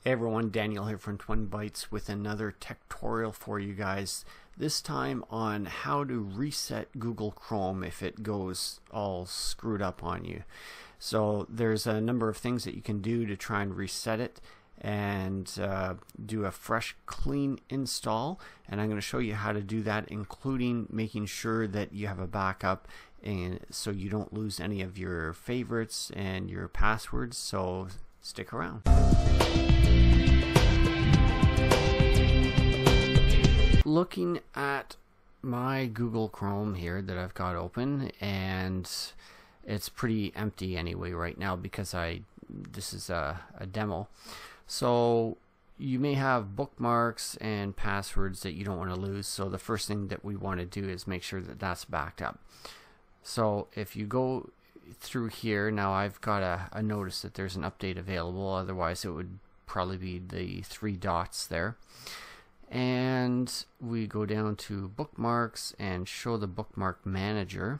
Hey everyone, Daniel here from 20 Bytes with another tech tutorial for you guys. This time on how to reset Google Chrome if it goes all screwed up on you. So there's a number of things that you can do to try and reset it and do a fresh clean install, and I'm going to show you how to do that, including making sure that you have a backup and so you don't lose any of your favorites and your passwords. So stick around. Looking at my Google Chrome here that I've got open, and it's pretty empty anyway right now because this is a demo. So you may have bookmarks and passwords that you don't want to lose, so the first thing that we want to do is make sure that that's backed up. So if you go through here, now I've got a notice that there's an update available, otherwise it would probably be the three dots there. And we go down to bookmarks and show the bookmark manager,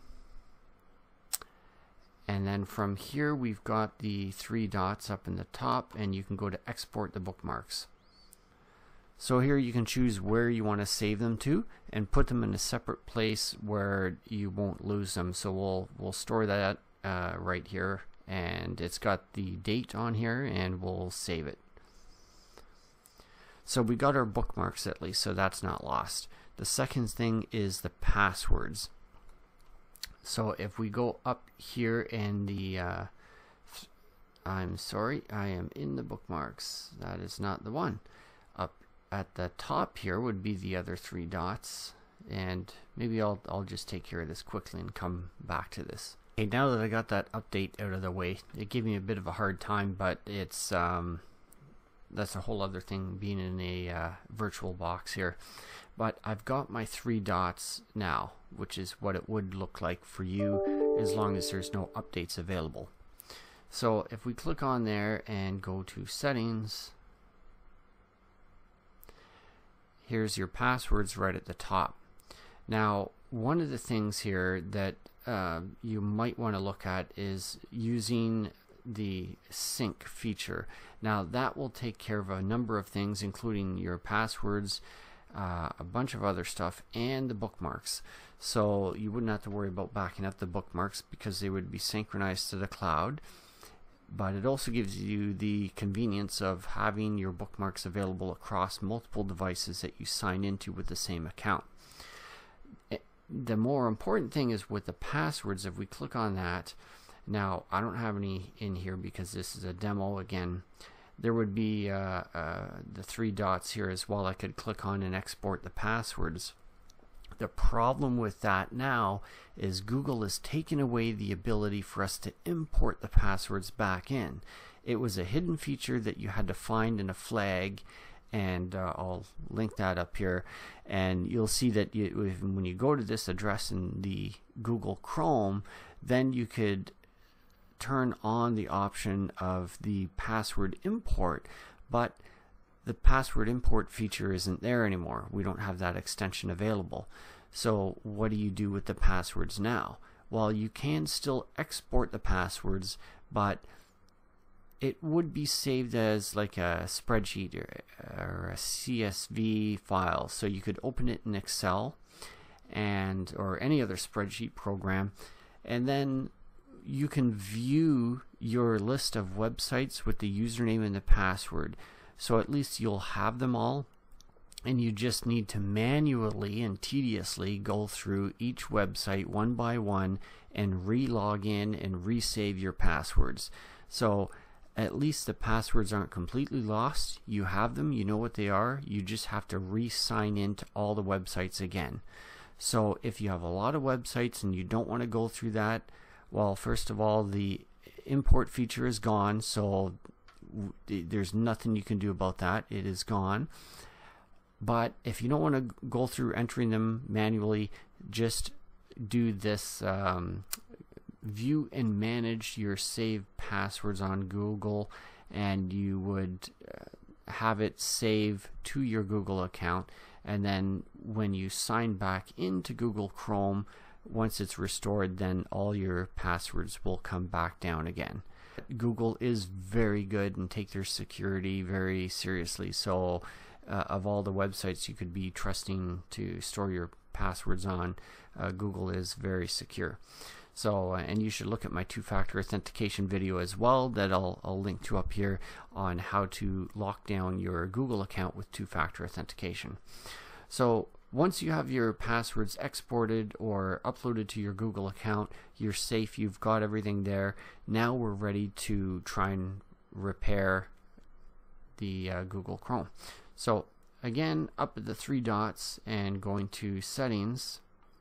and then from here we've got the three dots up in the top, and you can go to export the bookmarks. So here you can choose where you want to save them to and put them in a separate place where you won't lose them. So we'll store that right here, and it's got the date on here, and we'll save it. So we got our bookmarks at least, so that's not lost. The second thing is the passwords. So if we go up here in the I'm sorry, I am in the bookmarks. That is not the one. Up at the top here would be the other three dots, and maybe I'll just take care of this quickly and come back to this. Okay, now that I got that update out of the way, it gave me a bit of a hard time, but it's that's a whole other thing being in a virtual box here. But I've got my three dots now, which is what it would look like for you as long as there's no updates available. So if we click on there and go to settings, here's your passwords right at the top. Now one of the things here that you might want to look at is using the sync feature. Now that will take care of a number of things, including your passwords, a bunch of other stuff, and the bookmarks. So you wouldn't have to worry about backing up the bookmarks because they would be synchronized to the cloud. But it also gives you the convenience of having your bookmarks available across multiple devices that you sign into with the same account. The more important thing is with the passwords. If we click on that, now I don't have any in here because this is a demo again. There would be the three dots here as well. I could click on and export the passwords. The problem with that now is Google has taken away the ability for us to import the passwords back in. It was a hidden feature that you had to find in a flag, and I'll link that up here, and you'll see that when you go to this address in the Google Chrome, then you could turn on the option of the password import, but the password import feature isn't there anymore. We don't have that extension available. So what do you do with the passwords now? Well, you can still export the passwords, but it would be saved as like a spreadsheet or a CSV file. So you could open it in Excel or any other spreadsheet program, and then you can view your list of websites with the username and the password. So at least you'll have them all, and you just need to manually and tediously go through each website one by one and re-log in and resave your passwords. So at least the passwords aren't completely lost. You have them, you know what they are, you just have to re-sign into all the websites again. So if you have a lot of websites and you don't want to go through that, well, first of all, the import feature is gone, so there's nothing you can do about that. It is gone. But if you don't want to go through entering them manually, just do this view and manage your saved passwords on Google, and you would have it save to your Google account, and then when you sign back into Google Chrome, once it's restored, then all your passwords will come back down again. Google is very good and take their security very seriously. So of all the websites you could be trusting to store your passwords on, Google is very secure. So and you should look at my two-factor authentication video as well that I'll link to up here on how to lock down your Google account with two-factor authentication. So once you have your passwords exported or uploaded to your Google account, you're safe, you've got everything there. Now we're ready to try and repair the Google Chrome. So again, up at the three dots and going to settings,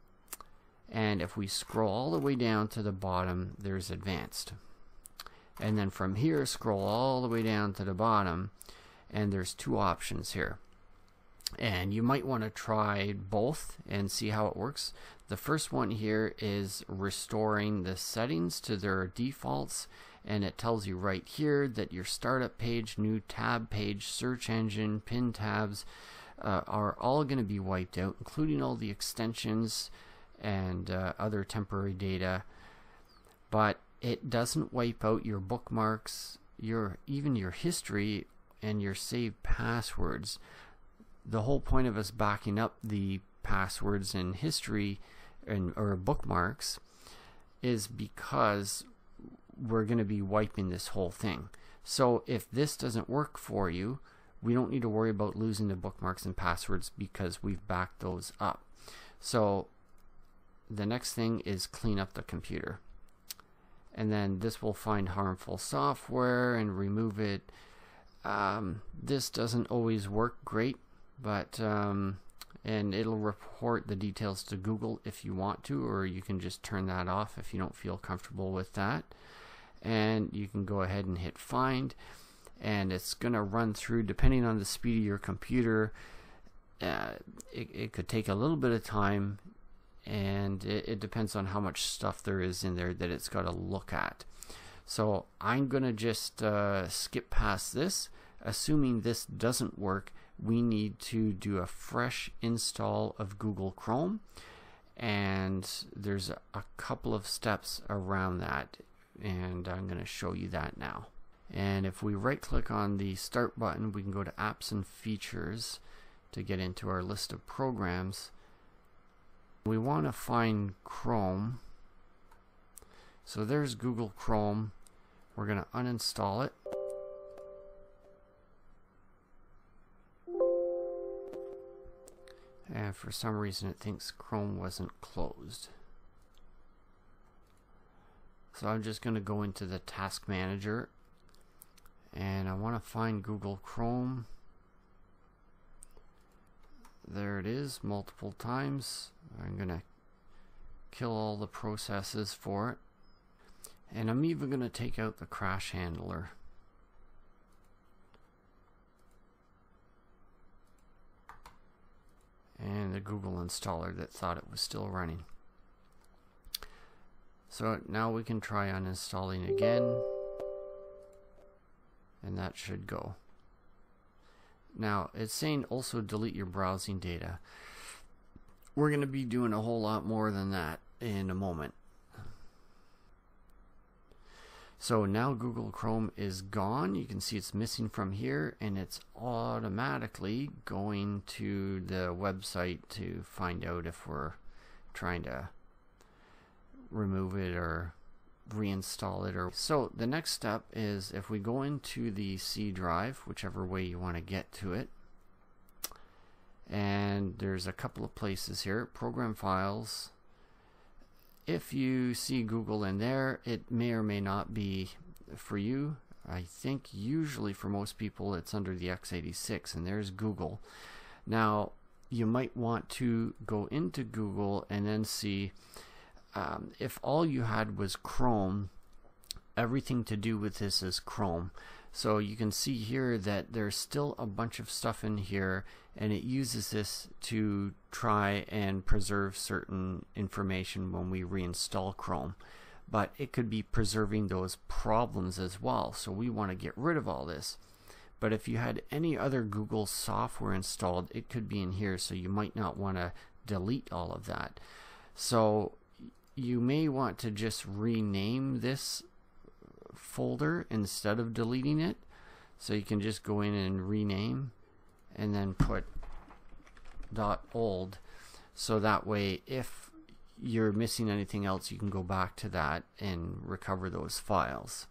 and if we scroll all the way down to the bottom, there's advanced. And then from here, scroll all the way down to the bottom, and there's two options here. And you might want to try both and see how it works. The first one here is restoring the settings to their defaults, and it tells you right here that your startup page, new tab page, search engine, pin tabs are all going to be wiped out, including all the extensions and other temporary data. But it doesn't wipe out your bookmarks, even your history and your saved passwords. The whole point of us backing up the passwords and history or bookmarks is because we're going to be wiping this whole thing. So if this doesn't work for you, we don't need to worry about losing the bookmarks and passwords because we've backed those up. So the next thing is clean up the computer. And then this will find harmful software and remove it. This doesn't always work great, but and it'll report the details to Google if you want to, or you can just turn that off if you don't feel comfortable with that. And you can go ahead and hit find, and it's going to run through, depending on the speed of your computer. It could take a little bit of time, and it depends on how much stuff there is in there that it's got to look at. So I'm going to just skip past this. Assuming this doesn't work, we need to do a fresh install of Google Chrome, and there's a couple of steps around that, and I'm going to show you that now. And if we right click on the start button, we can go to apps and features to get into our list of programs. We want to find Chrome. So there's Google Chrome. We're going to uninstall it. And for some reason it thinks Chrome wasn't closed. So I'm just going to go into the task manager, and I want to find Google Chrome. There it is, multiple times. I'm going to kill all the processes for it. And I'm even going to take out the crash handler. And the Google installer that thought it was still running. So now we can try uninstalling again, and that should go. Now it's saying also delete your browsing data. We're going to be doing a whole lot more than that in a moment. So now Google Chrome is gone. You can see it's missing from here, and it's automatically going to the website to find out if we're trying to remove it or reinstall it. So the next step is, if we go into the C drive, whichever way you want to get to it, and there's a couple of places here, program files. If you see Google in there, it may or may not be for you. I think usually for most people it's under the x86, and there's Google. Now you might want to go into Google and then see if all you had was Chrome, everything to do with this is Chrome. So you can see here that there's still a bunch of stuff in here, and it uses this to try and preserve certain information when we reinstall Chrome. But it could be preserving those problems as well, so we want to get rid of all this. But if you had any other Google software installed, it could be in here, so you might not want to delete all of that. So you may want to just rename this folder instead of deleting it. So you can just go in and rename and then put .old, so that way if you're missing anything else you can go back to that and recover those files.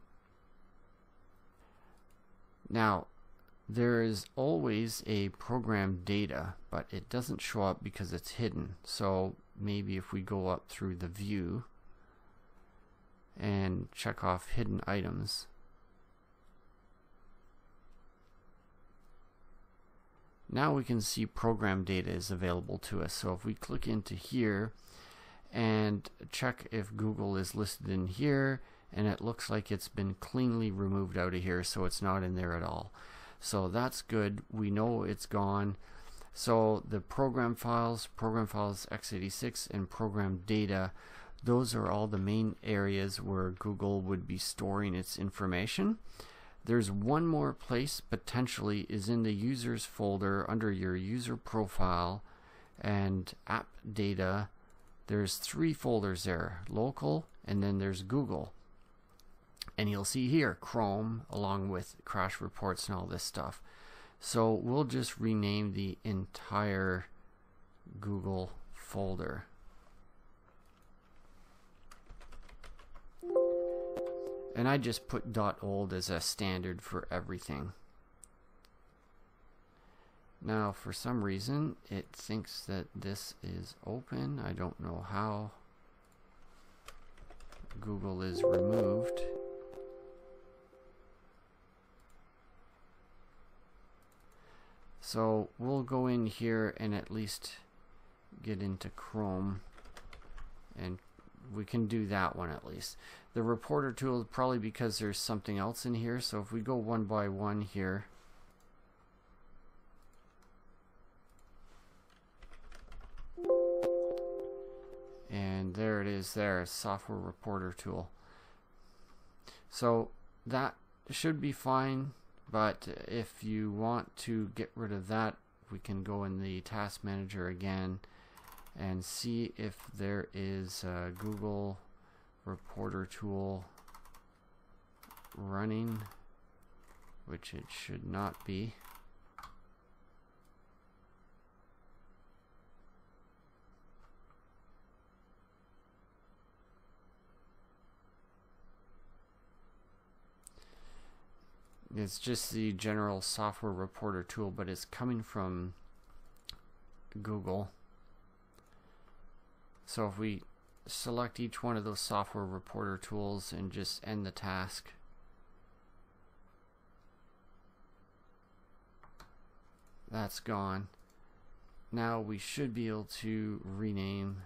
Now there is always a program data, but it doesn't show up because it's hidden. So maybe if we go up through the view and check off hidden items, now we can see program data is available to us. So if we click into here and check if Google is listed in here, and it looks like it's been cleanly removed out of here, so it's not in there at all. So that's good. We know it's gone. So the program files x86, and program data, those are all the main areas where Google would be storing its information. There's one more place potentially is in the users folder under your user profile and app data. There's 3 folders there, local, and then there's Google. And you'll see here Chrome along with crash reports and all this stuff. So we'll just rename the entire Google folder. And I just put .old as a standard for everything. Now for some reason it thinks that this is open. I don't know how. Google is removed. So we'll go in here and at least get into Chrome, and we can do that one at least. The reporter tool, probably because there's something else in here. So if we go one by one here, and there it is there, software reporter tool. So that should be fine. But if you want to get rid of that, we can go in the task manager again and see if there is a Google reporter tool running, which it should not be. It's just the general software reporter tool, but it's coming from Google. So if we select each one of those software reporter tools and just end the task, that's gone. Now we should be able to rename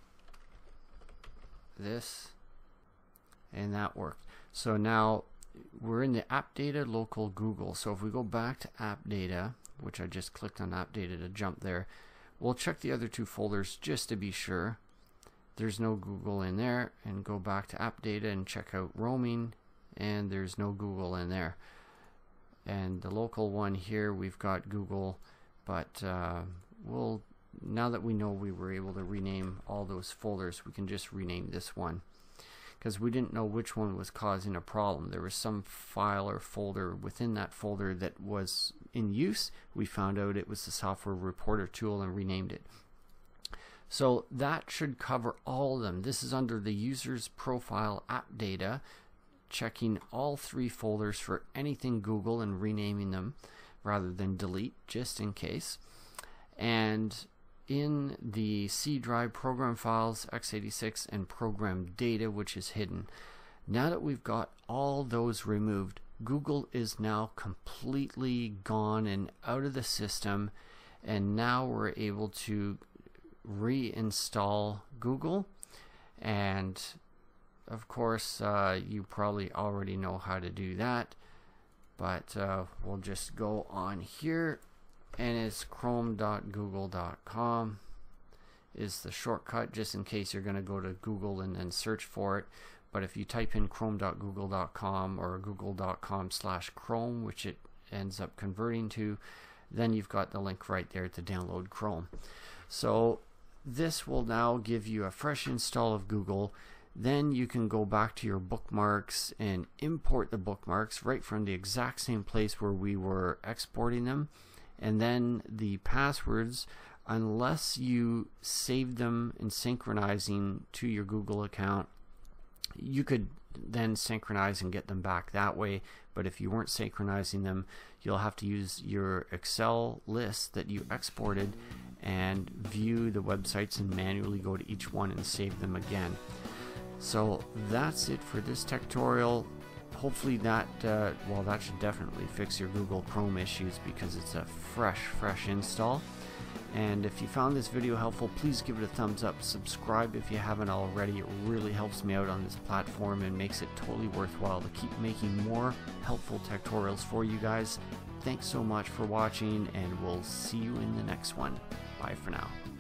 this, and that worked. So now we're in the app data local Google. So if we go back to app data, which I just clicked on app data to jump there, we'll check the other 2 folders just to be sure there's no Google in there, and go back to app data and check out roaming, and there's no Google in there. And the local one here, we've got Google, but we'll, now that we know we were able to rename all those folders, we can just rename this one, because we didn't know which one was causing a problem. There was some file or folder within that folder that was in use. We found out it was the software reporter tool and renamed it. So that should cover all of them. This is under the user's profile app data, checking all 3 folders for anything Google and renaming them rather than delete, just in case. And in the C drive, program files x86 and program data, which is hidden. Now that we've got all those removed, Google is now completely gone and out of the system, and now we're able to reinstall Google. And of course you probably already know how to do that, but we'll just go on here, and it's chrome.google.com is the shortcut, just in case you're going to go to Google and then search for it. But if you type in chrome.google.com or google.com/Chrome, which it ends up converting to, then you've got the link right there to download Chrome. So this will now give you a fresh install of Google. Then you can go back to your bookmarks and import the bookmarks right from the exact same place where we were exporting them. And then the passwords, unless you save them and synchronizing to your Google account, you could then synchronize and get them back that way. But if you weren't synchronizing them, you'll have to use your Excel list that you exported and view the websites and manually go to each one and save them again. So that's it for this tutorial. Hopefully that, well, that should definitely fix your Google Chrome issues because it's a fresh install. And if you found this video helpful, please give it a thumbs up. Subscribe if you haven't already. It really helps me out on this platform and makes it totally worthwhile to keep making more helpful tutorials for you guys. Thanks so much for watching, and we'll see you in the next one. Bye for now.